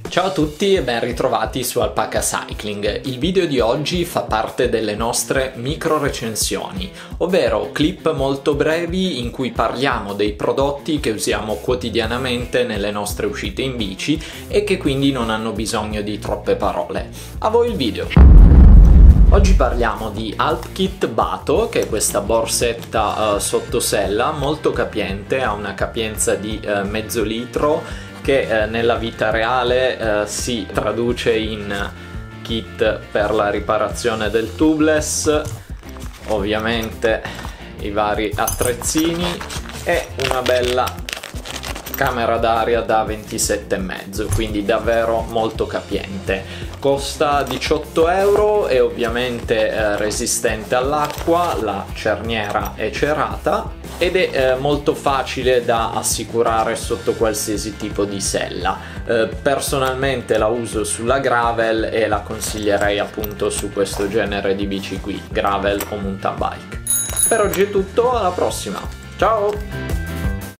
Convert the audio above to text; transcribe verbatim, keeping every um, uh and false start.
Ciao a tutti e ben ritrovati su Alpaca Cycling. Il video di oggi fa parte delle nostre micro recensioni, ovvero clip molto brevi in cui parliamo dei prodotti che usiamo quotidianamente nelle nostre uscite in bici e che quindi non hanno bisogno di troppe parole. A voi il video! Oggi parliamo di Alpkit Bato, che è questa borsetta uh, sottosella molto capiente, ha una capienza di uh, mezzo litro che eh, nella vita reale eh, si traduce in kit per la riparazione del tubeless, ovviamente i vari attrezzini e una bella camera d'aria da ventisette e mezzo, quindi davvero molto capiente. Costa diciotto euro, è ovviamente eh, resistente all'acqua, la cerniera è cerata ed è eh, molto facile da assicurare sotto qualsiasi tipo di sella. Eh, personalmente la uso sulla gravel e la consiglierei appunto su questo genere di bici qui, gravel o mountain bike. Per oggi è tutto, alla prossima, ciao!